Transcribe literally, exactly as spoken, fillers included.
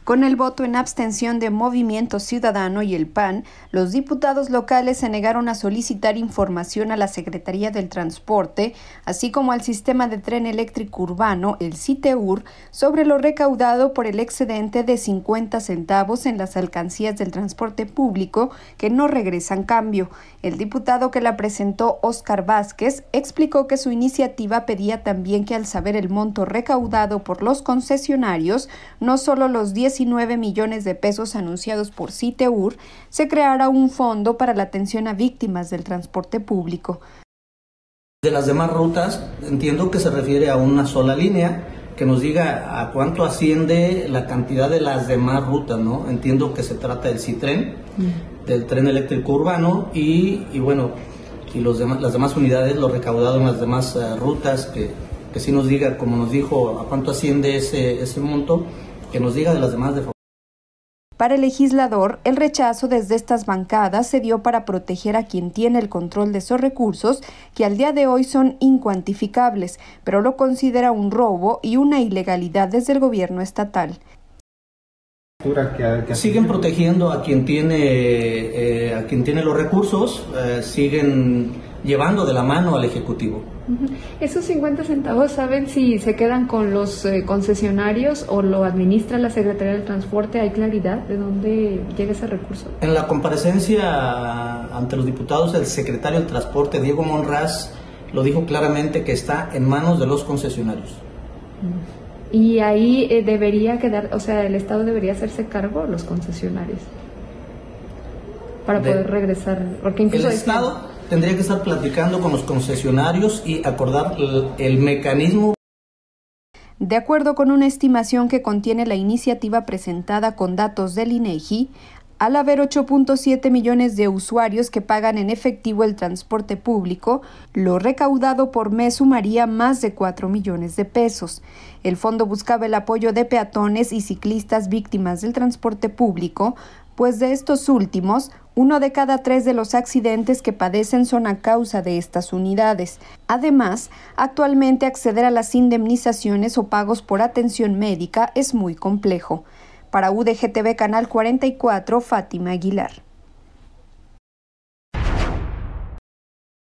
Con el voto en abstención de Movimiento Ciudadano y el P A N, los diputados locales se negaron a solicitar información a la Secretaría del Transporte, así como al Sistema de Tren Eléctrico Urbano, el CITEUR, sobre lo recaudado por el excedente de cincuenta centavos en las alcancías del transporte público que no regresan cambio. El diputado que la presentó, Óscar Vázquez, explicó que su iniciativa pedía también que al saber el monto recaudado por los concesionarios, no solo los diecinueve millones de pesos anunciados por CITEUR, se creara un fondo para la atención a víctimas del transporte público. De las demás rutas, entiendo que se refiere a una sola línea, que nos diga a cuánto asciende la cantidad de las demás rutas, ¿no? Entiendo que se trata del CITREN, mm. del tren eléctrico urbano y, y bueno, y los demás, las demás unidades, lo recaudado en las demás uh, rutas, que, que sí nos diga, como nos dijo, a cuánto asciende ese, ese monto, que nos diga de las demás de favor. Para el legislador, el rechazo desde estas bancadas se dio para proteger a quien tiene el control de esos recursos, que al día de hoy son incuantificables, pero lo considera un robo y una ilegalidad desde el gobierno estatal. Siguen protegiendo a quien tiene, eh, a quien tiene los recursos, eh, siguen llevando de la mano al Ejecutivo. ¿Esos cincuenta centavos saben si se quedan con los eh, concesionarios o lo administra la Secretaría del Transporte? ¿Hay claridad de dónde llega ese recurso? En la comparecencia ante los diputados, el secretario del Transporte, Diego Monraz, lo dijo claramente que está en manos de los concesionarios. Y ahí eh, debería quedar, o sea, el Estado debería hacerse cargo, los concesionarios, para de, poder regresar, porque incluso el Estado que... tendría que estar platicando con los concesionarios y acordar el, el mecanismo. De acuerdo con una estimación que contiene la iniciativa presentada con datos del INEGI, al haber ocho punto siete millones de usuarios que pagan en efectivo el transporte público, lo recaudado por mes sumaría más de cuatro millones de pesos. El fondo buscaba el apoyo de peatones y ciclistas víctimas del transporte público, pues de estos últimos, uno de cada tres de los accidentes que padecen son a causa de estas unidades. Además, actualmente acceder a las indemnizaciones o pagos por atención médica es muy complejo. Para U D G T V Canal cuarenta y cuatro, Fátima Aguilar.